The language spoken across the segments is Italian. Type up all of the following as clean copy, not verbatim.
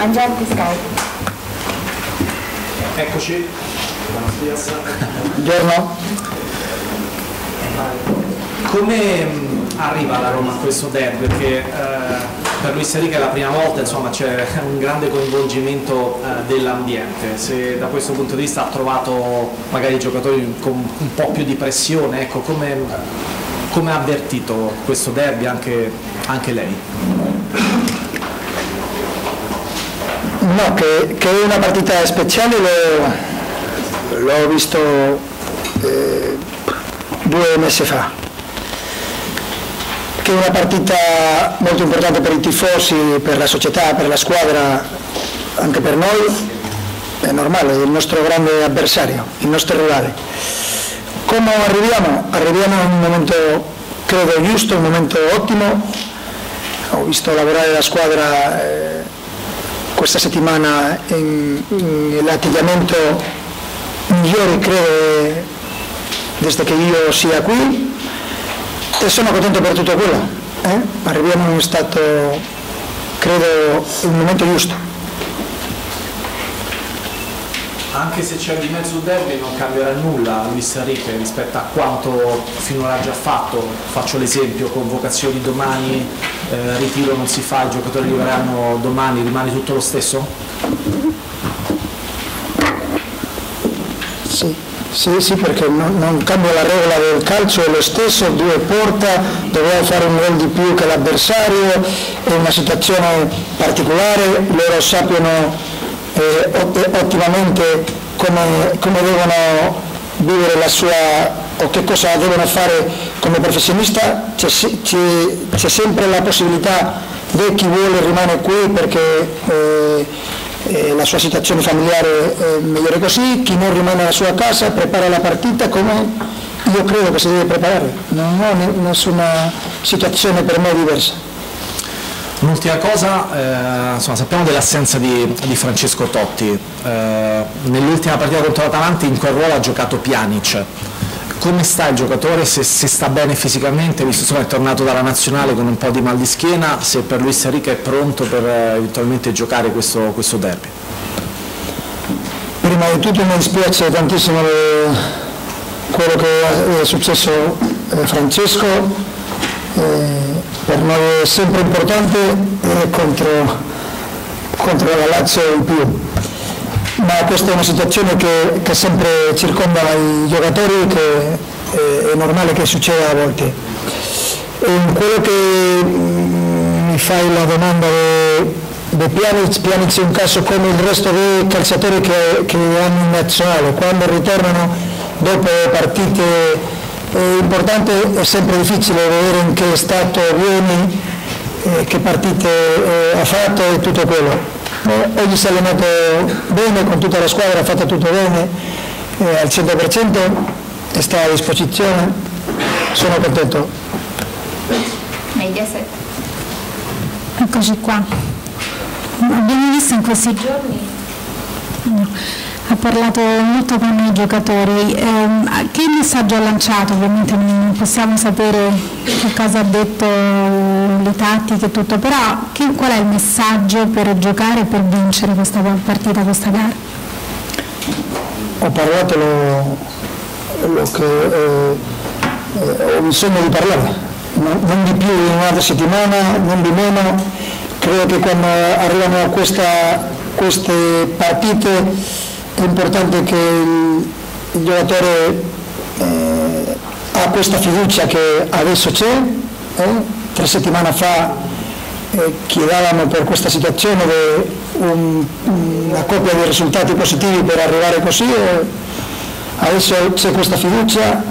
Angenti Sky. Eccoci. Buongiorno. Come arriva la Roma a questo derby? Perché per Luis Enrique è la prima volta, insomma, c'è un grande coinvolgimento dell'ambiente. Se da questo punto di vista ha trovato magari i giocatori con un po' più di pressione, ecco, come ha avvertito questo derby anche lei? No, che è una partita speciale l'ho visto 2 mesi fa, che è una partita molto importante per i tifosi, per la società, per la squadra, anche per noi, è normale, è il nostro grande avversario, il nostro rivale. Come arriviamo? Arriviamo in un momento, credo, giusto, un momento ottimo. Ho visto lavorare la squadra questa settimana nell'atteggiamento migliore, credo, desde che io sia qui, e sono contento per tutto quello. Arriviamo in uno stato, credo, in un momento giusto. Anche se c'è di mezzo il derby non cambierà nulla Luis Enrique rispetto a quanto finora ha già fatto. Faccio l'esempio: convocazioni domani, ritiro non si fa, i giocatori arriveranno domani, rimane tutto lo stesso? Sì, perché non cambia la regola del calcio, è lo stesso, 2 porta, dobbiamo fare un gol di più che l'avversario, è una situazione particolare, loro sappiano ottimamente come devono vivere la sua, o che cosa devono fare come professionista. C'è sempre la possibilità di chi vuole rimane qui perché la sua situazione familiare è migliore così, chi non rimane alla sua casa prepara la partita come io credo che si deve preparare, non ho nessuna situazione per me diversa. Un'ultima cosa, insomma, sappiamo dell'assenza di Francesco Totti. Nell'ultima partita contro l'Atalanta in quel ruolo ha giocato Pjanic. Come sta il giocatore? Se sta bene fisicamente, visto che è tornato dalla nazionale con un po' di mal di schiena, se per Luis Enrique è pronto per eventualmente giocare questo derby? Prima di tutto mi dispiace tantissimo quello che è successo a Francesco. Per noi è sempre importante contro la Lazio in più, ma questa è una situazione che sempre circonda i giocatori, che è normale che succeda a volte. Quello che mi fai la domanda di Pjanic è un caso come il resto dei calciatori che hanno in nazionale, quando ritornano dopo partite importante è sempre difficile vedere in che stato vieni, che partite ha fatto e tutto quello. Oggi si è allenato bene con tutta la squadra, ha fatto tutto bene, al 100%, sta a disposizione, sono contento. Mediaset. Eccoci qua. Abbiamo visto in questi giorni, ha parlato molto con i giocatori. Che messaggio ha lanciato? Ovviamente non possiamo sapere che cosa ha detto, le tattiche e tutto, però qual è il messaggio per giocare e per vincere questa partita, questa gara? Ho parlato lo che ho bisogno di parlare, non di più in un'altra settimana, non di meno. Credo che quando arrivano a queste partite è importante che il giocatore ha questa fiducia che adesso c'è. 3 settimane fa chiedevamo per questa situazione una coppia di risultati positivi per arrivare così, adesso c'è questa fiducia.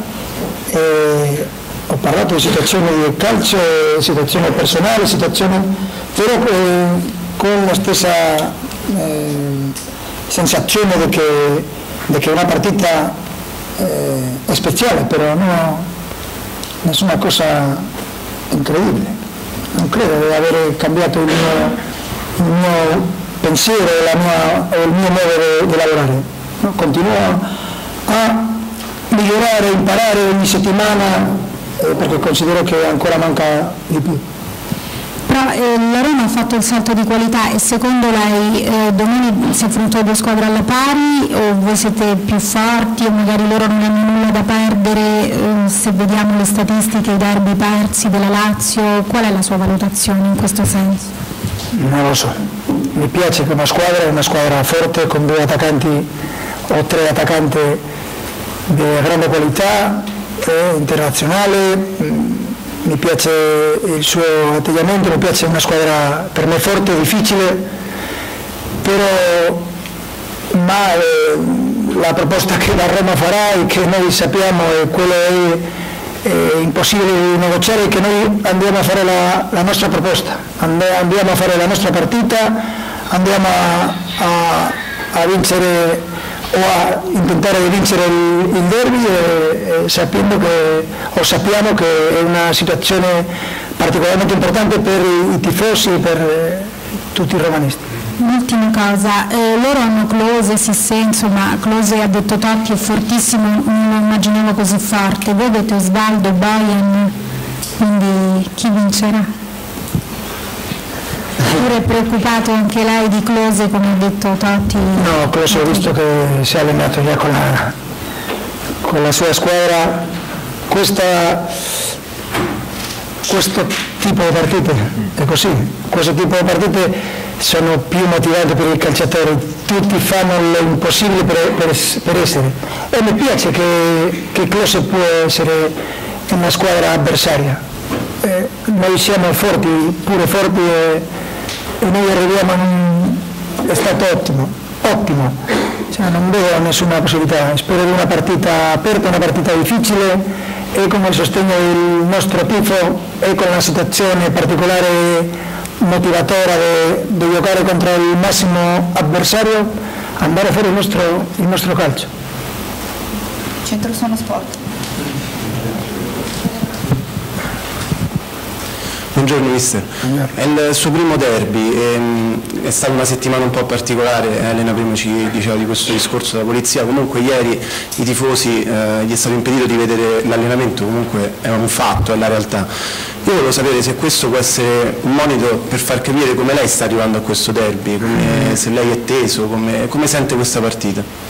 Ho parlato di situazioni di calcio, situazioni personali, però con la stessa sensazione di che una partita è speciale, però nessuna cosa incredibile. Non credo di aver cambiato il mio pensiero o il mio modo di lavorare. No? Continuo a migliorare, imparare ogni settimana, perché considero che ancora manca di più. Però la Roma ha fatto il salto di qualità e secondo lei domani si affrontano due squadre alla pari o voi siete più forti o magari loro non hanno nulla da perdere? Se vediamo le statistiche, i derby persi della Lazio, qual è la sua valutazione in questo senso? Non lo so, mi piace che è una squadra forte con due attaccanti o tre attaccanti di grande qualità, internazionale. Mi piace il suo atteggiamento, mi piace una squadra per me forte, difficile, però la proposta che la Roma farà e che noi sappiamo e quello è impossibile di negoziare, è che noi andiamo a fare la nostra proposta, andiamo a fare la nostra partita, andiamo a vincere o a intentare di vincere il derby sappiamo che è una situazione particolarmente importante per i tifosi e per tutti i romanisti. Ultima cosa, loro hanno Klose, Sissé, insomma Klose ha detto Totti è fortissimo, non lo immaginavo così forte, voi avete Osvaldo, Bojan, quindi chi vincerà? Oppure è preoccupato anche lei di Klose come ha detto Totti? No, Klose ho visto che si è allenato già con la sua squadra. Questo tipo di partite è così, questo tipo di partite sono più motivanti per i calciatori, tutti fanno l'impossibile per essere, e mi piace che Klose può essere una squadra avversaria. Noi siamo forti, pure forti, e noi arriviamo è stato ottimo, cioè, non vedo nessuna possibilità, spero di una partita aperta, una partita difficile, e con il sostegno del nostro tifo e con una situazione particolare motivatora di giocare contro il massimo avversario, andare a fare il nostro calcio. Centro Sono Sport. Buongiorno mister, è il suo primo derby, è stata una settimana un po' particolare, Elena prima ci diceva di questo discorso della polizia, comunque ieri i tifosi gli è stato impedito di vedere l'allenamento, comunque è un fatto, è la realtà. Io volevo sapere se questo può essere un monito per far capire come lei sta arrivando a questo derby, se lei è teso, come sente questa partita.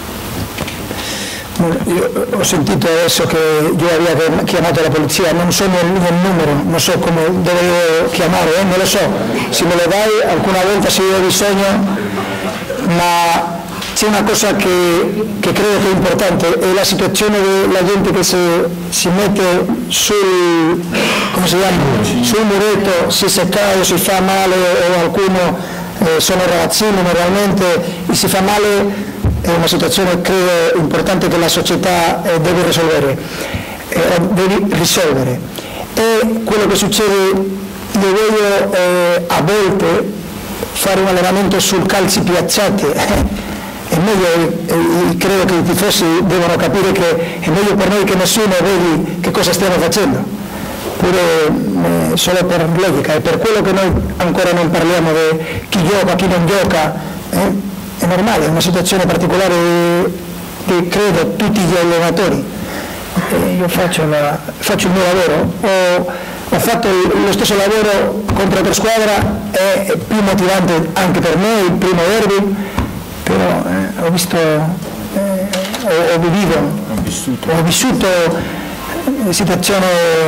Io ho sentito adesso che io avevo chiamato la polizia, non so il numero, non so come dovevo chiamare, non lo so, se me lo dai alcuna volta se io ho bisogno, ma c'è una cosa che credo che è importante, è la situazione della gente che si mette sul muretto, si secca o si fa male o alcuno sono ragazzini normalmente e si fa male. È una situazione credo importante che la società deve risolvere. E quello che succede, io voglio a volte fare un allenamento sul calci piazzati, è meglio, credo che i tifosi devono capire che è meglio per noi che nessuno vedi che cosa stiamo facendo, pure solo per logica, e per quello che noi ancora non parliamo di chi gioca, chi non gioca. È normale, è una situazione particolare che credo tutti gli allenatori. Io faccio il mio lavoro, ho fatto lo stesso lavoro contro l'altra squadra, è più motivante anche per me il primo derby, però ho vissuto situazioni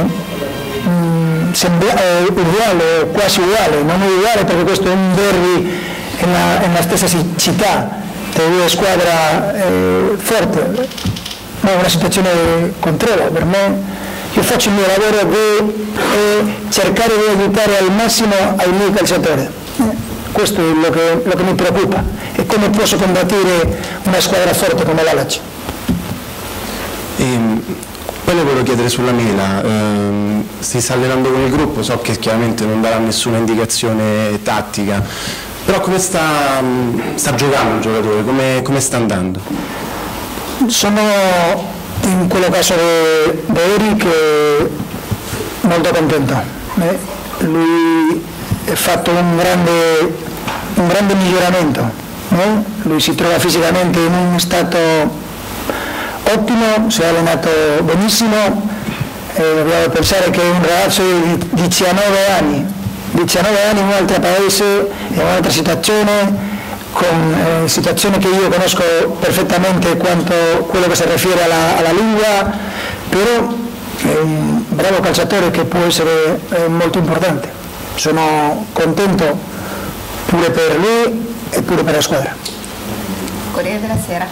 uguale, quasi uguale, non è uguale perché questo è un derby nella stessa città, due squadre forti, ma è una situazione contraria per me. Io faccio il mio lavoro di cercare di aiutare al massimo ai miei calciatori, questo è lo che mi preoccupa, e come posso combattere una squadra forte come la Lazio. Poi le volevo chiedere sulla Mela, si sta allenando con il gruppo, so che chiaramente non darà nessuna indicazione tattica, però come sta giocando il giocatore, come sta andando? Sono in quello caso di Eric molto contento, lui ha fatto un grande miglioramento, lui si trova fisicamente in un stato ottimo, si è allenato benissimo, dobbiamo pensare che è un ragazzo di 19 anni, 19 anni in un altro paese, in un'altra situazione, con situazioni che io conosco perfettamente quanto quello che si rifiere alla lingua, però è un bravo calciatore che può essere molto importante. Sono contento pure per lui e pure per la squadra. Corriere della Sera.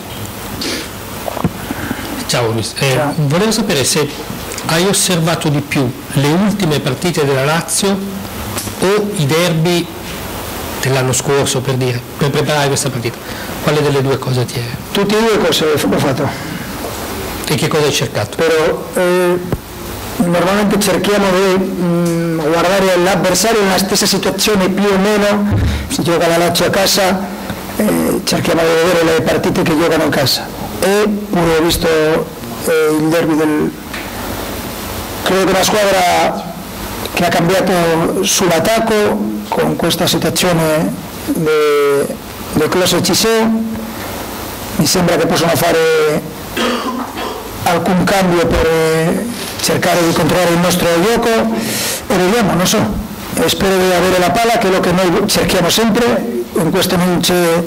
Ciao Luis, Ciao. volevo sapere se hai osservato di più le ultime partite della Lazio o i derby dell'anno scorso, per dire, per preparare questa partita. Quale delle due cose ti è? Tutte e due cose ho fatto, E che cosa hai cercato? però normalmente cerchiamo di guardare l'avversario nella stessa situazione più o meno. Se gioca la Lazio a casa, cerchiamo di vedere le partite che giocano a casa. E pure ho visto il derby credo che una squadra che ha cambiato sull'attacco con questa situazione del Closet Ciseo. Mi sembra che possono fare alcun cambio per cercare di controllare il nostro gioco e vediamo, non so, spero di avere la palla, che è quello che noi cerchiamo sempre. In questo non c'è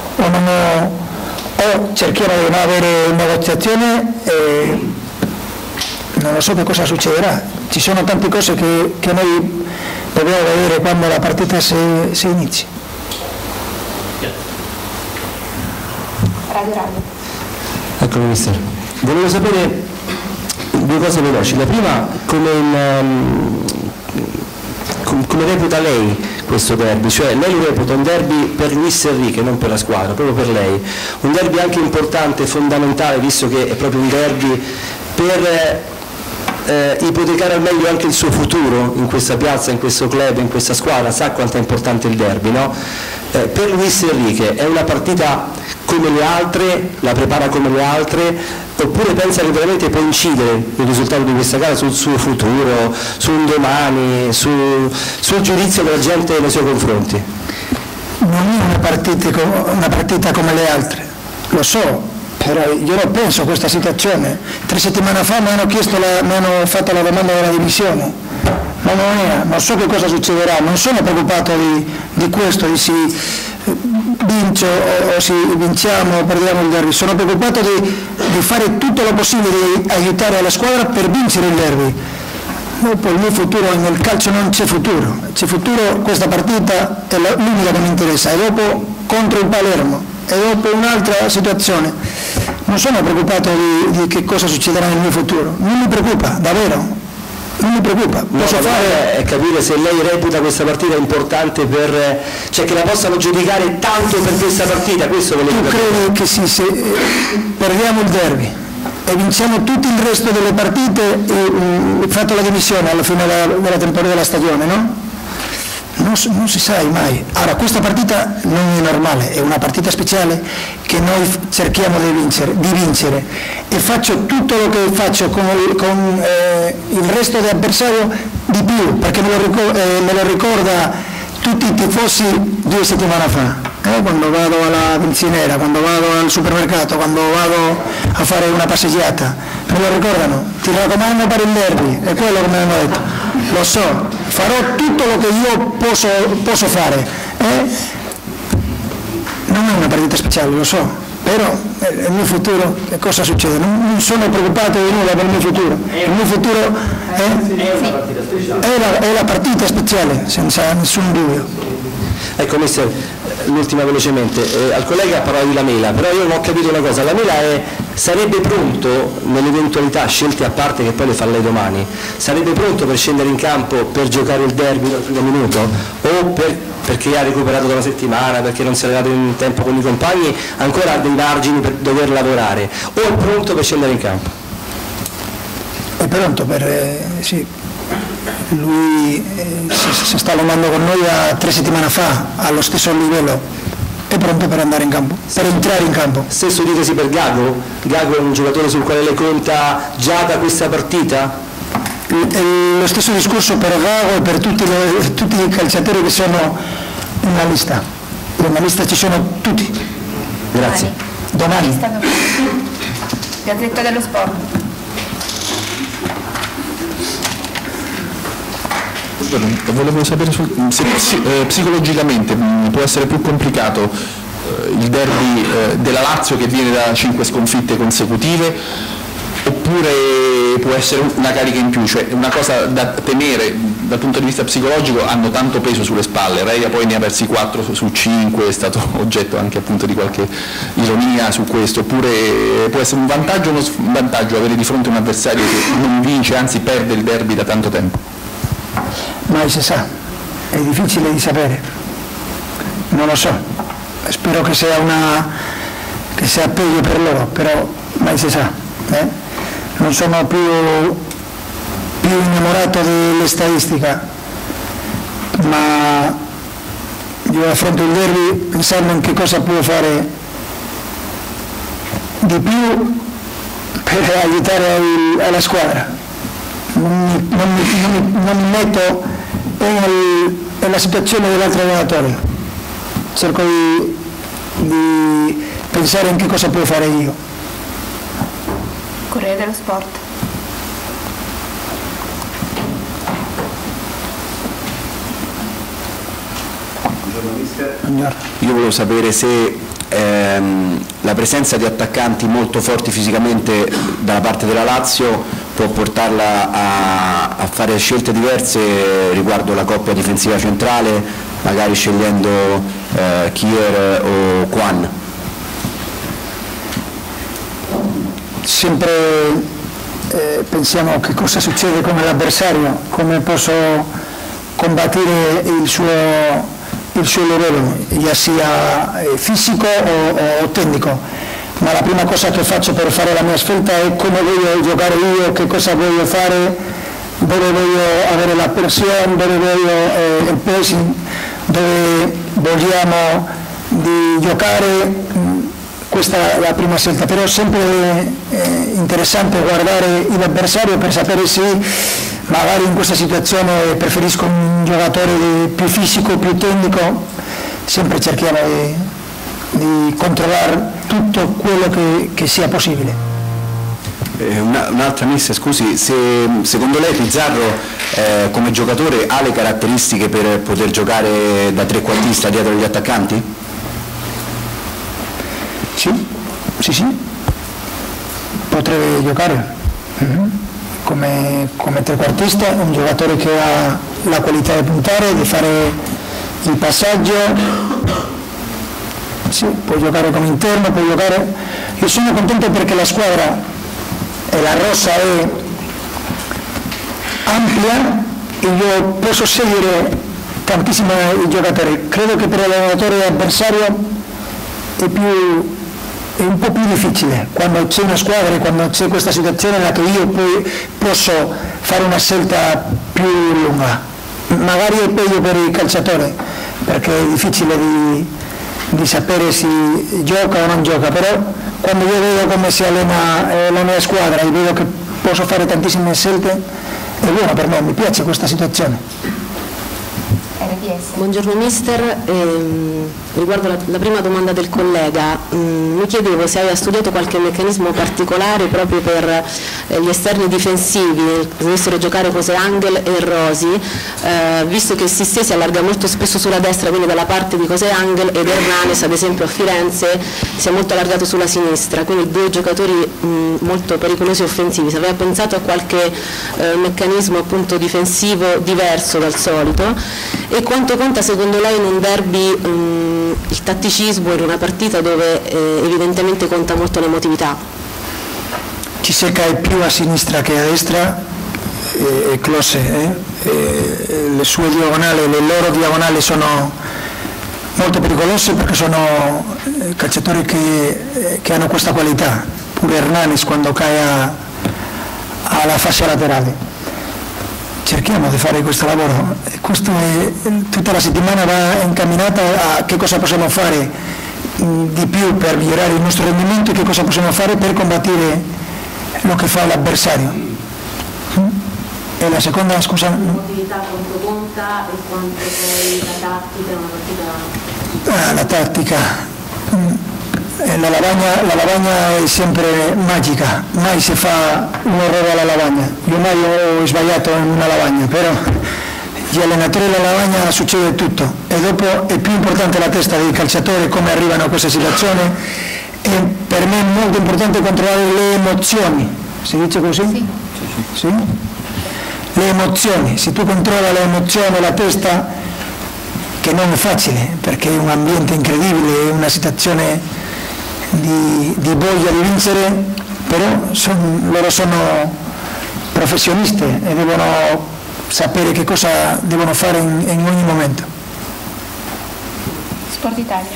o cerchiamo di non avere negoziazione e non lo so che cosa succederà. Ci sono tante cose che noi dobbiamo vedere quando la partita si inizi. Radio. Ecco mister, volevo sapere due cose veloci. La prima, come reputa lei questo derby? Cioè lei lo reputa un derby per Luis Enrique, non per la squadra, proprio per lei. Un derby anche importante, fondamentale, visto che è proprio un derby per ipotecare al meglio anche il suo futuro in questa piazza, in questo club, in questa squadra. Sa quanto è importante il derby, no? Per Luis Enrique è una partita come le altre, la prepara come le altre, oppure pensa che veramente può incidere il risultato di questa gara sul suo futuro, sul domani, sul giudizio della gente nei suoi confronti? Non è una partita come le altre, lo so, però io non penso a questa situazione. 3 settimane fa mi hanno fatto la domanda della dimissione, ma non so che cosa succederà, non sono preoccupato di questo, di si vince o si vinciamo o perdiamo il derby. Sono preoccupato di fare tutto lo possibile, di aiutare la squadra per vincere il derby. Dopo il mio futuro, nel calcio non c'è futuro, questa partita è l'unica che mi interessa, e dopo contro il Palermo, e dopo un'altra situazione. Non sono preoccupato di che cosa succederà nel mio futuro, non mi preoccupa, davvero. Non mi preoccupa, posso fare... è capire se lei reputa questa partita importante cioè che la possano giudicare tanto per questa partita, questo volevo capire. Tu credi che se perdiamo il derby e vinciamo tutto il resto delle partite, fatto la dimissione alla fine della temporada della stagione, no? Non si sa mai. Ora, questa partita non è normale, è una partita speciale che noi cerchiamo di vincere, e faccio tutto lo che faccio con il resto dell'avversario di più, perché me lo ricorda tutti i tifosi 2 settimane fa, quando vado alla benzinera, quando vado al supermercato, quando vado a fare una passeggiata, me lo ricordano, ti raccomando per il derby, è quello che mi hanno detto. Lo so, farò tutto lo che io posso fare. Non è una partita speciale, lo so, però il mio futuro, che cosa succede? Non sono preoccupato di nulla per il mio futuro. Il mio futuro è la partita speciale, senza nessun dubbio. Ecco mister, l'ultima velocemente, al collega ha parlato di Lamela, però io non ho capito una cosa. Lamela sarebbe pronto, nell'eventualità, scelte a parte che poi le fa lei domani, sarebbe pronto per scendere in campo per giocare il derby dal primo minuto, o perché ha recuperato da una settimana, perché non si è arrivato in tempo con i compagni, ancora ha dei margini per dover lavorare, o è pronto per scendere in campo? È pronto sì. Lui si sta allenando con noi da 3 settimane fa, allo stesso livello, è pronto per andare in campo, per entrare in campo. Stesso ditesi per Gago? Gago è un giocatore sul quale lei conta già da questa partita? Lo stesso discorso per Gago e per tutti i calciatori che sono nella lista. Nella lista ci sono tutti. Grazie. Domani. Gazzetta dello Sport. volevo sapere se psicologicamente può essere più complicato il derby della Lazio che viene da 5 sconfitte consecutive, oppure può essere una carica in più, cioè una cosa da temere dal punto di vista psicologico. Hanno tanto peso sulle spalle, Reia poi ne ha persi 4 su 5, è stato oggetto anche appunto di qualche ironia su questo, oppure può essere un vantaggio o uno svantaggio avere di fronte un avversario che non vince, anzi perde il derby da tanto tempo? Mai si sa, è difficile di sapere, non lo so, spero che sia peggio per loro, però mai si sa. Non sono più innamorato delle statistiche, ma io affronto il derby pensando in che cosa può fare di più per aiutare la squadra. Non mi metto nella situazione dell'altro allenatore, cerco di pensare in che cosa può fare io. Corriere dello Sport. Io volevo sapere se la presenza di attaccanti molto forti fisicamente dalla parte della Lazio può portarla a fare scelte diverse riguardo la coppia difensiva centrale, magari scegliendo Kier o Kwan. Sempre pensiamo che cosa succede con l'avversario, come posso combattere il suo livello, ya sia fisico o tecnico, ma la prima cosa che faccio per fare la mia scelta è come voglio giocare io, che cosa voglio fare, dove voglio avere la pressione, dove voglio il pressing, dove vogliamo di giocare. Questa è la prima scelta, però sempre interessante guardare l'avversario per sapere se magari in questa situazione preferisco un giocatore più fisico, più tecnico. Sempre cerchiamo di controllare tutto quello che sia possibile. Un'altra mister, scusi, se secondo lei Pizzarro come giocatore ha le caratteristiche per poter giocare da trequartista dietro gli attaccanti? Sì, potrebbe giocare come trequartista, un giocatore che ha la qualità di puntare, di fare il passaggio, sì, può giocare come interno, può giocare. Io sono contento perché la squadra e la rosa è ampia e io posso scegliere tantissimi giocatori. Credo che per l'allenatore avversario è un po' più difficile quando c'è una squadra e quando c'è questa situazione in cui io poi posso fare una scelta più lunga. Magari è peggio per il calciatore perché è difficile di sapere se gioca o non gioca, però quando io vedo come si allena la mia squadra e vedo che posso fare tantissime scelte, è buono per me, mi piace questa situazione. Buongiorno mister, riguardo la prima domanda del collega, mi chiedevo se aveva studiato qualche meccanismo particolare proprio per gli esterni difensivi, dovessero giocare José Angel e Rosi, visto che il Sistè si allarga molto spesso sulla destra, quindi dalla parte di José Angel, ed Hernanes ad esempio a Firenze si è molto allargato sulla sinistra, quindi due giocatori molto pericolosi e offensivi. Se aveva pensato a qualche meccanismo appunto difensivo diverso dal solito, e quanto conta secondo lei in un derby il tatticismo in una partita dove evidentemente conta molto l'emotività? Ciseca è più a sinistra che a destra, e Klose, le sue diagonali, le loro diagonali sono molto pericolose perché sono calciatori che hanno questa qualità, pure Hernanes quando cae alla fascia laterale. Cerchiamo di fare questo lavoro e tutta la settimana va incamminata a che cosa possiamo fare di più per migliorare il nostro rendimento e che cosa possiamo fare per combattere lo che fa l'avversario. E la seconda, scusa? L'emotività quanto conta e quanto poi la tattica è una partita? La tattica. La lavagna è sempre magica, mai si fa un errore alla lavagna. Io mai ho sbagliato in una lavagna, però gli allenatori della lavagna succede tutto e dopo è più importante la testa dei calciatori, come arrivano a questa situazione, e per me è molto importante controllare le emozioni, si dice così? Sì. Sì? Le emozioni, se tu controlli le emozioni, la testa, che non è facile perché è un ambiente incredibile, è una situazione di voglia di vincere, però loro sono professionisti e devono sapere che cosa devono fare in ogni momento. Sport Italia.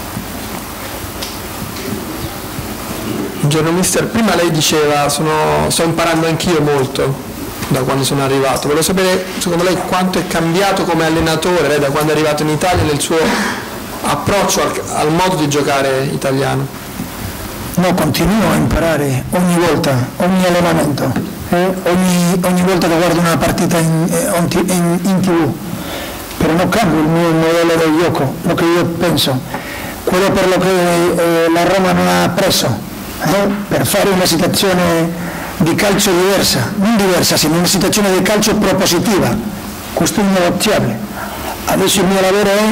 Buongiorno mister, prima lei diceva sto imparando anch'io molto da quando sono arrivato. Volevo sapere secondo lei quanto è cambiato come allenatore lei da quando è arrivato in Italia nel suo approccio al modo di giocare italiano. No, continuo a imparare ogni volta, ogni allenamento, ogni volta che guardo una partita in TV, però non cambio il mio modello di gioco, lo che io penso, quello per lo che la Roma non ha preso, per fare una situazione di calcio diversa, non diversa, sino una situazione di calcio propositiva, questo è innegoziabile. Adesso il mio lavoro è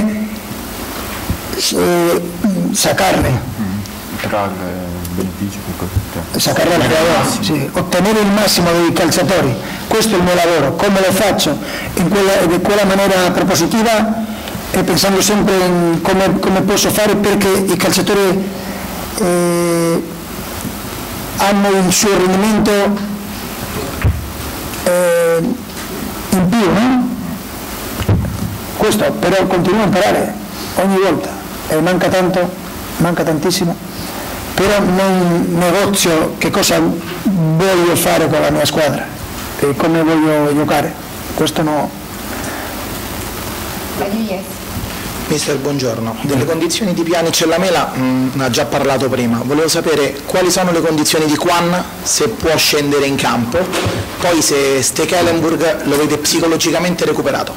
saccarle. Saccarle al creatore, sì, ottenere il massimo dei calciatori, questo è il mio lavoro. Come lo faccio? In quella maniera propositiva e pensando sempre in come posso fare perché i calciatori hanno il suo rendimento in più, no? Questo però continuo a imparare ogni volta e manca tantissimo, però non negozio che cosa voglio fare con la mia squadra e come voglio giocare, questo no. Mister, buongiorno. Delle condizioni di Pjanic e Lamela ne ha già parlato prima. Volevo sapere quali sono le condizioni di Juan, se può scendere in campo, poi se Stekelenburg lo vede psicologicamente recuperato.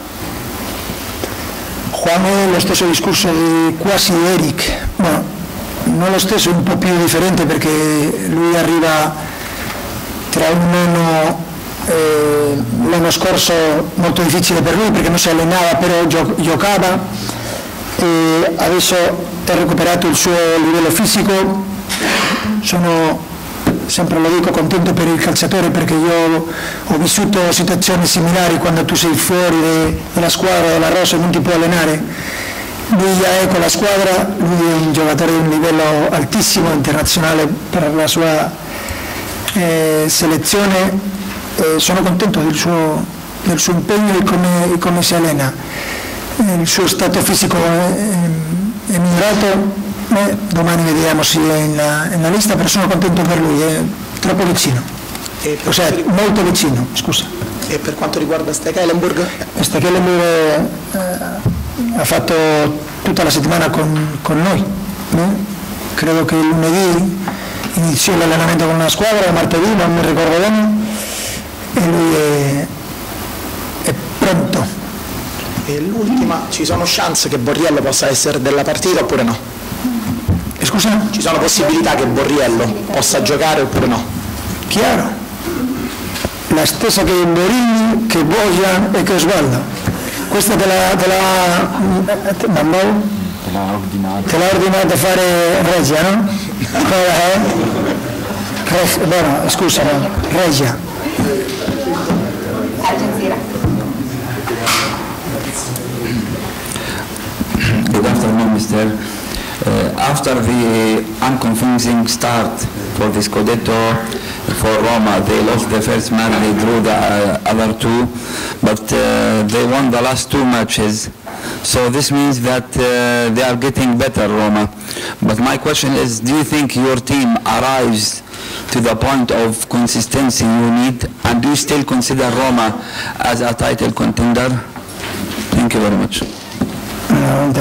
Juan è lo stesso discorso di quasi Eric, no, non lo stesso, un po' più differente perché lui arriva tra un anno l'anno scorso molto difficile per lui perché non si allenava però giocava e adesso ha recuperato il suo livello fisico. Sono, sempre lo dico, contento per il calciatore perché io ho vissuto situazioni similari quando tu sei fuori dalla squadra, della rosa e non ti puoi allenare. Lui già è con la squadra, lui è un giocatore di un livello altissimo internazionale per la sua selezione. Sono contento del suo impegno e come si allena. Il suo stato fisico è migliorato, domani vediamo se è nella lista, però sono contento per lui, è troppo vicino, molto vicino, scusa. E per quanto riguarda Stekelenburg? Stekelenburg ha fatto tutta la settimana con noi, credo che lunedì iniziò l'allenamento con una squadra, martedì non mi ricordo bene, e lui è pronto. E l'ultima, ci sono chance che Borriello possa essere della partita oppure no? Scusa? Ci sono possibilità che Borriello possa giocare oppure no? Chiaro, la stessa che Borini, che Bojan e che Osvaldo. Questa te l'ha ordinata fare Regia, no? Bueno, scusa, Regia. Good afternoon, Mr. After the unconvincing start for the Scudetto for Roma, they lost the first match, they drew the other two, but they won the last two matches. So this means that they are getting better, Roma. But my question is, do you think your team arrives to the point of consistency you need, and do you still consider Roma as a title contender? Thank you very much. I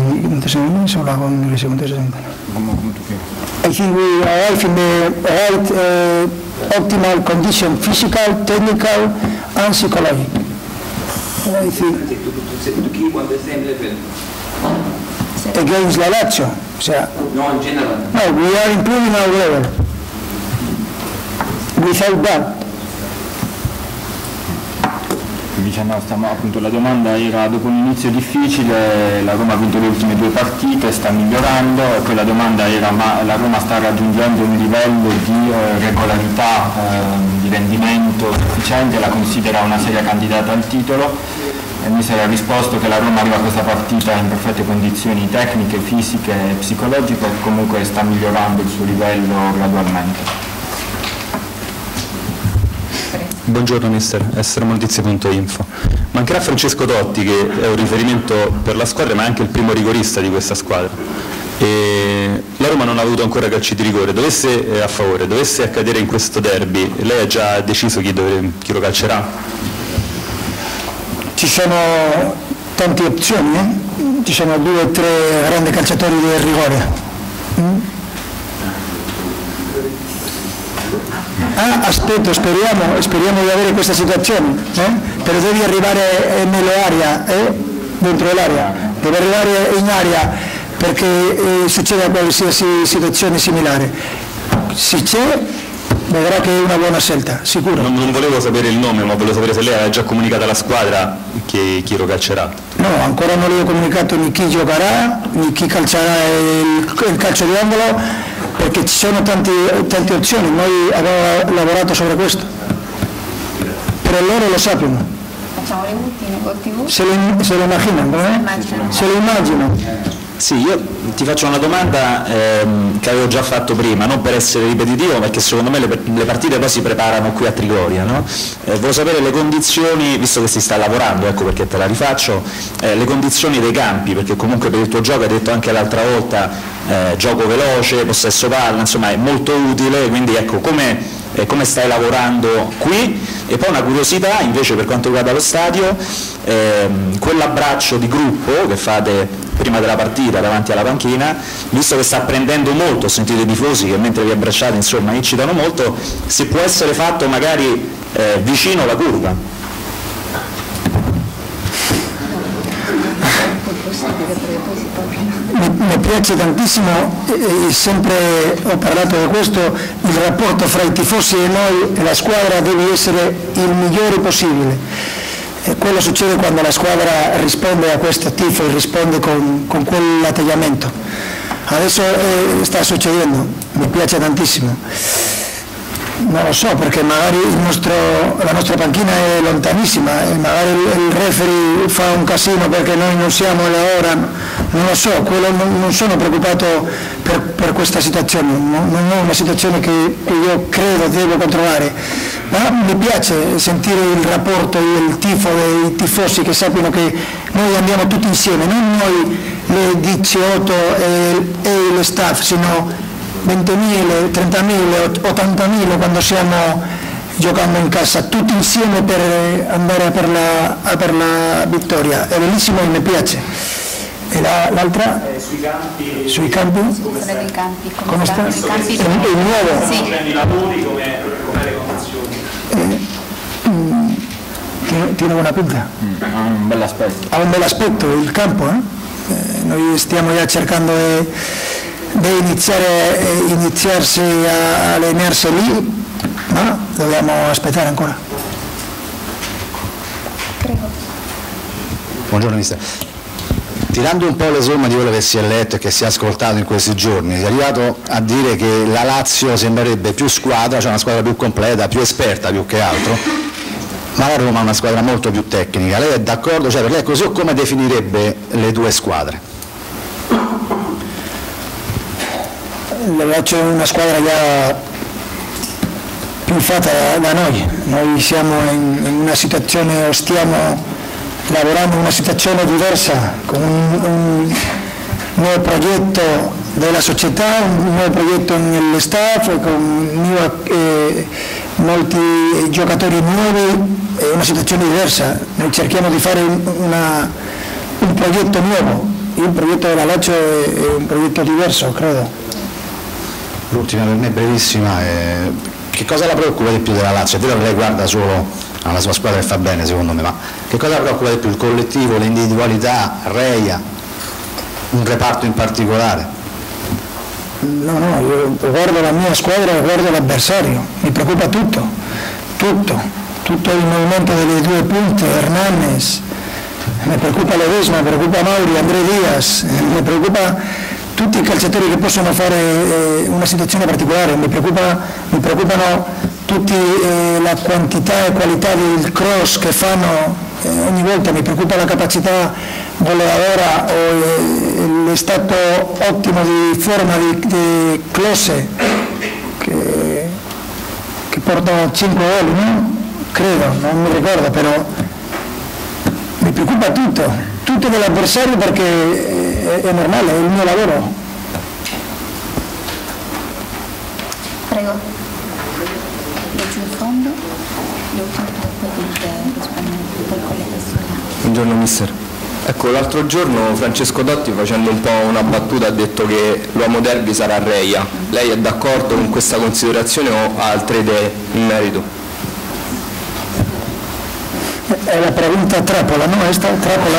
think we arrive in the right optimal condition, physical, technical, and psychological. I think To keep on the same level. Against la Lazio. No, in general. No, we are improving our level. Without that. appunto, la domanda era: dopo un inizio difficile la Roma ha vinto le ultime 2 partite, sta migliorando, e poi la domanda era: ma la Roma sta raggiungendo un livello di regolarità, di rendimento sufficiente, la considera una seria candidata al titolo? E mi sarà risposto che la Roma arriva a questa partita in perfette condizioni tecniche, fisiche e psicologiche, e comunque sta migliorando il suo livello gradualmente. Buongiorno mister, essermondizie.info. Mancherà Francesco Totti, che è un riferimento per la squadra ma è anche il primo rigorista di questa squadra, e la Roma non ha avuto ancora calci di rigore. A favore, dovesse accadere in questo derby, lei ha già deciso chi lo calcerà? Ci sono tante opzioni, ci sono 2 o 3 grandi calciatori del rigore. Aspetto, speriamo di avere questa situazione, però devi arrivare nell'area, dentro l'area, deve arrivare in area perché succede qualsiasi situazione similare. Se c'è, vedrà che è una buona scelta, sicuro. Non volevo sapere il nome, ma volevo sapere se lei aveva già comunicato alla squadra chi lo calcerà. No, ancora non le ho comunicato né chi giocherà, né chi calcerà il calcio di angolo, perché ci sono tante opzioni, noi abbiamo lavorato sopra questo, però loro lo sappiano. Facciamo le ultime, se lo immaginano, se lo immaginano. Sì, io ti faccio una domanda che avevo già fatto prima, non per essere ripetitivo, perché secondo me le partite poi si preparano qui a Trigoria, no? Volevo sapere le condizioni, visto che si sta lavorando, ecco perché te la rifaccio, le condizioni dei campi, perché comunque per il tuo gioco, hai detto anche l'altra volta, gioco veloce, possesso palla, insomma è molto utile, quindi ecco come stai lavorando qui. E poi una curiosità invece per quanto riguarda lo stadio, quell'abbraccio di gruppo che fate prima della partita davanti alla panchina, visto che sta prendendo molto, ho sentito i tifosi che mentre vi abbracciate insomma incitano molto, se può essere fatto magari vicino alla curva. Mi piace tantissimo, sempre ho parlato di questo, il rapporto fra i tifosi e noi e la squadra deve essere il migliore possibile. Quello succede quando la squadra risponde a questo tifo e risponde con quell'atteggiamento. Adesso sta succedendo, mi piace tantissimo. Non lo so, perché magari la nostra panchina è lontanissima e magari il referee fa un casino perché noi non siamo all'ora, non lo so, non sono preoccupato per questa situazione, non è una situazione che io credo devo controllare, ma mi piace sentire il rapporto e il tifo dei tifosi che sappiano che noi andiamo tutti insieme, non noi le 18 e le staff, sino 20.000, 30.000, 80.000 quando stiamo giocando in casa, tutti insieme per andare per la vittoria. È bellissimo e mi piace. E l'altra? Sui campi? Come sta? È nuovo? Sì. I lavori, come le condizioni? Tiene buona pinta? Ha un bel aspetto. Ha un bel aspetto il campo, noi stiamo già cercando di iniziarsi a allenarsi lì, ma dobbiamo aspettare ancora. Prego. Buongiorno mister. Tirando un po' le somme di quello che si è letto e che si è ascoltato in questi giorni, si è arrivato a dire che la Lazio sembrerebbe più squadra, cioè una squadra più completa, più esperta più che altro, ma la Roma è una squadra molto più tecnica. Lei è d'accordo? Cioè per lei è così, o come definirebbe le due squadre? La Lazio è una squadra già più fatta da noi siamo in una situazione, stiamo lavorando in una situazione diversa, con un nuovo progetto della società, un nuovo progetto nello staff, con molti giocatori nuovi, è una situazione diversa. Noi cerchiamo di fare un progetto nuovo, il progetto della Lazio è un progetto diverso, credo. L'ultima per me brevissima, che cosa la preoccupa di più della Lazio? È vero che lei guarda solo alla sua squadra che fa bene secondo me, ma che cosa la preoccupa di più? Il collettivo, le individualità, Reia, un reparto in particolare? No, io guardo la mia squadra e guardo l'avversario, mi preoccupa tutto, tutto il movimento delle due punte, Hernanes, mi preoccupa Ledesma, mi preoccupa Mauri, André Diaz, mi preoccupa tutti i calciatori che possono fare una situazione particolare, mi preoccupano tutti la quantità e qualità del cross che fanno ogni volta, mi preoccupa la capacità goleadora o stato ottimo di forma di Klose che porta 5 gol, no? Credo, non mi ricordo, però mi preoccupa tutto dell'avversario perché è normale, è il mio lavoro. Prego. Leggi in fondo, le ultime del collega Soriano. Buongiorno mister. Ecco, l'altro giorno Francesco Totti, facendo un po' una battuta, ha detto che l'uomo derby sarà Reia. Lei è d'accordo con questa considerazione o ha altre idee in merito? È la pregunta trappola, ¿no? Esta trappola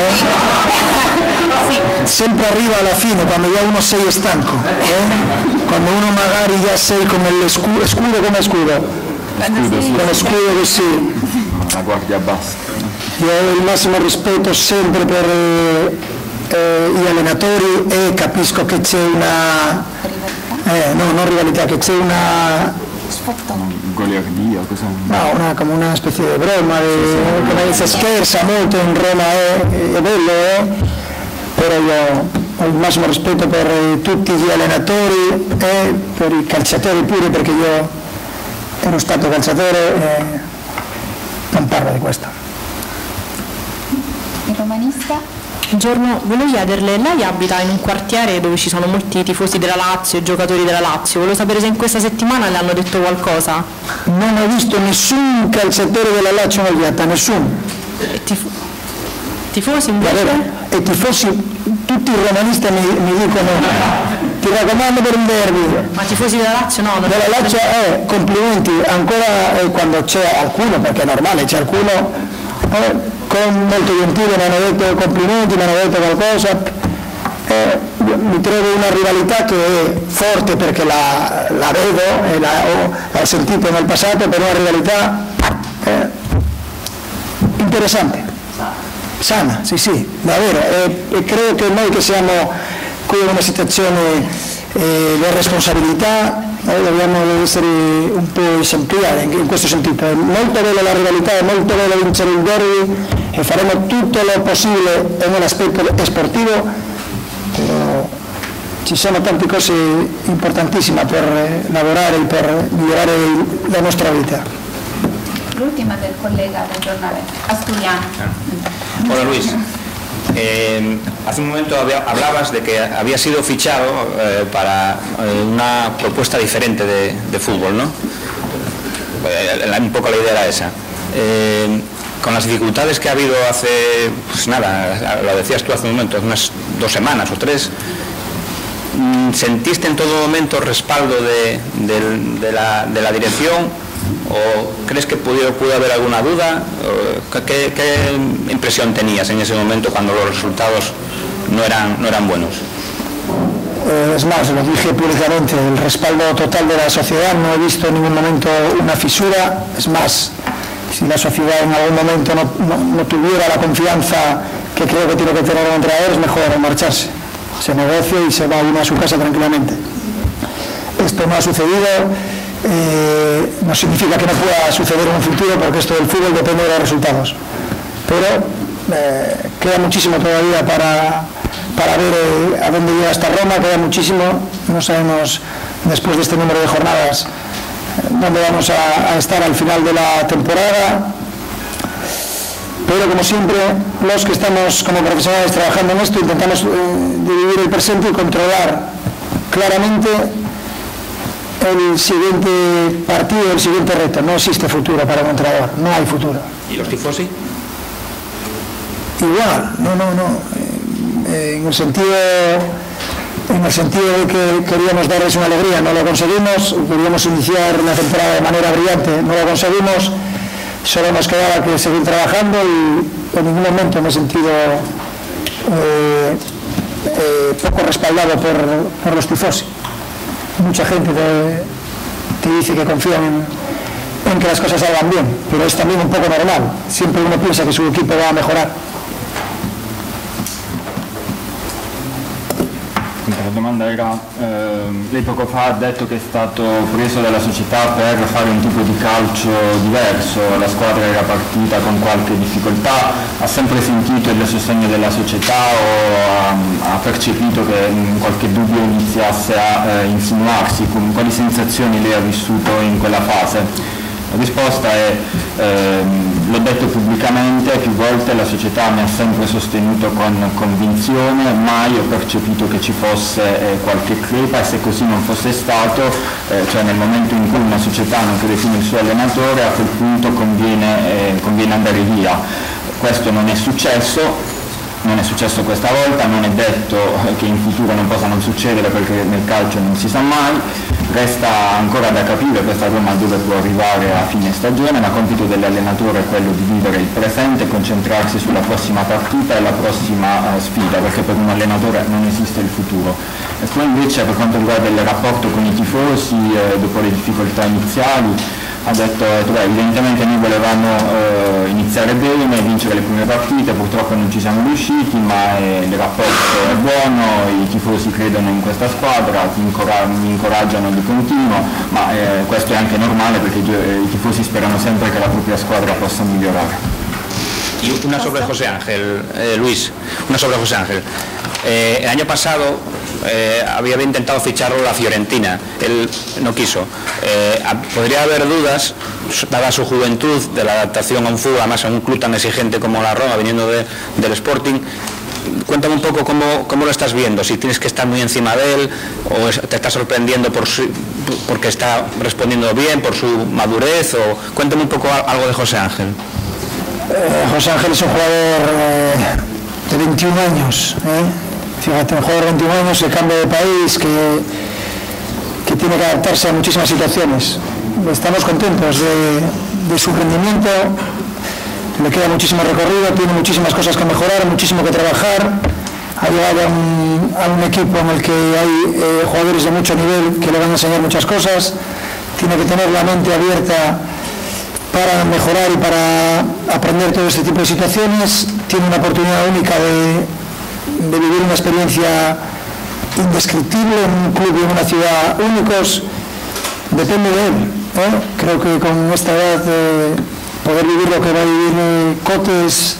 sempre arriva alla fine, quando già uno sei stanco, quando uno magari già sei come scudo come scudo, come scudo così. La guardia bassa. Io ho il massimo rispetto sempre per gli allenatori e capisco che c'è una non rivalità, che c'è una goliardia, cos'è? No, come una specie di broma, come si scherza molto in Roma, è bello, però io ho il massimo rispetto per tutti gli allenatori e per i calciatori pure, perché io ero stato calciatore e non parlo di questo. Il romanista? Buongiorno, volevo chiederle, lei abita in un quartiere dove ci sono molti tifosi della Lazio e giocatori della Lazio, volevo sapere se in questa settimana le hanno detto qualcosa? Non ho visto nessun calciatore della Lazio odiata, nessuno. Tifosi invece? E tifosi, tutti i romanisti mi dicono ti raccomando per un derby. Ma tifosi della Lazio no? Della Lazio complimenti, ancora quando c'è qualcuno, perché è normale, c'è qualcuno con molto gentile mi hanno detto complimenti, mi hanno detto qualcosa, mi trovo una rivalità che è forte perché la vedo e l'ho sentito nel passato, però una rivalità interessante, sana, sì, davvero, e credo che noi che siamo qui in una situazione di responsabilità dobbiamo essere un po' esemplari in questo sentito. È molto bella la rivalità, è molto bello vincere il derby e faremo tutto lo possibile nell'aspetto sportivo, però ci sono tante cose importantissime per lavorare e per migliorare la nostra vita. L'ultima del collega del giornale Asturiano. Hola Luis. Hace un momento hablabas de que había sido fichado para una propuesta diferente de fútbol, ¿no? Un poco la idea era esa. Con las dificultades que ha habido hace, pues nada, lo decías tú hace un momento, hace unas 2 semanas o 3, ¿sentiste en todo momento respaldo de la dirección? ¿O crees que pudo haber alguna duda? ¿Qué impresión tenías en ese momento cuando los resultados no eran buenos? Es más, lo dije públicamente, el respaldo total de la sociedad, no he visto en ningún momento una fisura. Es más, si la sociedad en algún momento no tuviera la confianza que creo que tiene que tener un entrenador, es mejor marcharse. Se negocia y se va uno a su casa tranquilamente. Esto no ha sucedido. No significa que no pueda suceder en un futuro, porque esto del fútbol depende de los resultados, pero queda muchísimo todavía para ver a dónde llega esta Roma, queda muchísimo, no sabemos después de este número de jornadas dónde vamos a estar al final de la temporada, pero como siempre los que estamos como profesionales trabajando en esto intentamos dividir el presente y controlar claramente el siguiente partido, el siguiente reto. No existe futuro para un entrenador, no hay futuro. ¿Y los tifosi? Igual, no. En el sentido de que queríamos darles una alegría, no lo conseguimos, queríamos iniciar la temporada de manera brillante, no lo conseguimos, solo nos quedaba que seguir trabajando y en ningún momento me he sentido poco respaldado por los tifosi. Mucha gente te dice que confían en que las cosas salgan bien, pero es también un poco normal. Siempre uno piensa que su equipo va a mejorar. La domanda era, lei poco fa ha detto che è stato preso dalla società per fare un tipo di calcio diverso, la squadra era partita con qualche difficoltà, ha sempre sentito il sostegno della società o ha percepito che qualche dubbio iniziasse a insinuarsi? Con quali sensazioni lei ha vissuto in quella fase? La risposta è, l'ho detto pubblicamente più volte, la società mi ha sempre sostenuto con convinzione, mai ho percepito che ci fosse qualche crepa, e se così non fosse stato, cioè nel momento in cui una società non crede più nel suo allenatore, a quel punto conviene andare via. Questo non è successo. Non è successo questa volta, non è detto che in futuro non possa non succedere, perché nel calcio non si sa mai, resta ancora da capire questa Roma dove può arrivare a fine stagione, ma il compito dell'allenatore è quello di vivere il presente e concentrarsi sulla prossima partita e la prossima sfida, perché per un allenatore non esiste il futuro. E poi invece per quanto riguarda il rapporto con i tifosi, dopo le difficoltà iniziali, ha detto evidentemente noi volevamo iniziare bene, vincere le prime partite, purtroppo non ci siamo riusciti, ma il rapporto è buono, i tifosi credono in questa squadra, mi incoraggiano di continuo, ma questo è anche normale perché i tifosi sperano sempre che la propria squadra possa migliorare. Y una sobre José Ángel, Luis, una sobre José Ángel. El año pasado había intentado ficharlo la Fiorentina, él no quiso. ¿Podría haber dudas, dada su juventud, de la adaptación a un fútbol, además a un club tan exigente como la Roma, viniendo del Sporting? Cuéntame un poco cómo lo estás viendo, si tienes que estar muy encima de él o te está sorprendiendo porque está respondiendo bien, por su madurez, o cuéntame un poco algo de José Ángel. José Ángel es un jugador de 21 años, fíjate, un jugador de 21 años que cambia de país, que tiene que adaptarse a muchísimas situaciones. Estamos contentos de su rendimiento, le queda muchísimo recorrido, tiene muchísimas cosas que mejorar, muchísimo que trabajar. Ha llegado a un equipo en el que hay jugadores de mucho nivel que le van a enseñar muchas cosas, tiene que tener la mente abierta para mejorar y para aprender todo este tipo de situaciones. Tiene una oportunidad única de vivir una experiencia indescriptible en un club y en una ciudad únicos. Depende de él, creo que con esta edad poder vivir lo que va a vivir Cote es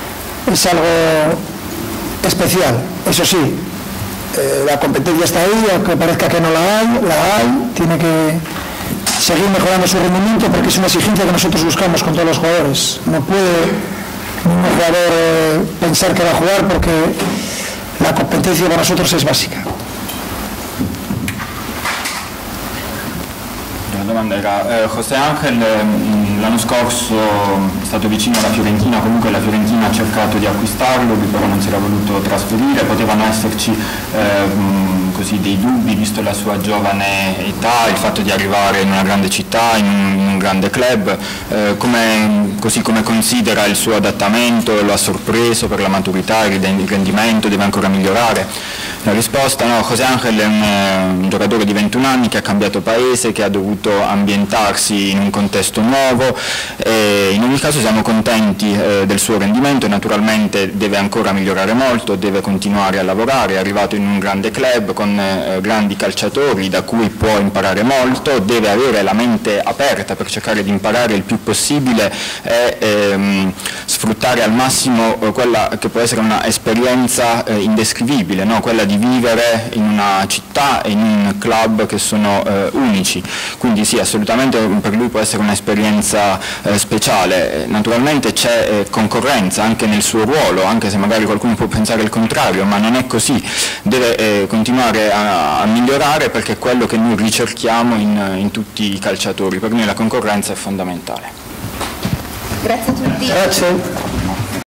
algo especial. Eso sí, la competencia está ahí, aunque parezca que no la hay, tiene que seguir mejorando su rendimiento porque es una exigencia que nosotros buscamos con todos los jugadores. No puede ningún jugador pensar que va a jugar porque la competencia para nosotros es básica. La domanda era, José Ángel l'anno scorso è stato vicino alla Fiorentina, comunque la Fiorentina ha cercato di acquistarlo, lui però non si era voluto trasferire, potevano esserci così dei dubbi visto la sua giovane età, il fatto di arrivare in una grande città, in un grande club, così come considera il suo adattamento, lo ha sorpreso per la maturità, il rendimento, deve ancora migliorare? La risposta no, José Ángel è un giocatore di 21 anni che ha cambiato paese, che ha dovuto ambientarsi in un contesto nuovo, e in ogni caso siamo contenti del suo rendimento, naturalmente deve ancora migliorare molto, deve continuare a lavorare, è arrivato in un grande club con grandi calciatori da cui può imparare molto, deve avere la mente aperta per cercare di imparare il più possibile e sfruttare al massimo quella che può essere una esperienza indescrivibile, no? Quella di vivere in una città e in un club che sono unici, quindi sì, assolutamente per lui può essere un'esperienza speciale. Naturalmente c'è concorrenza anche nel suo ruolo, anche se magari qualcuno può pensare il contrario, ma non è così, deve continuare a migliorare perché è quello che noi ricerchiamo in tutti i calciatori, per noi la concorrenza è fondamentale. Grazie a tutti. Grazie.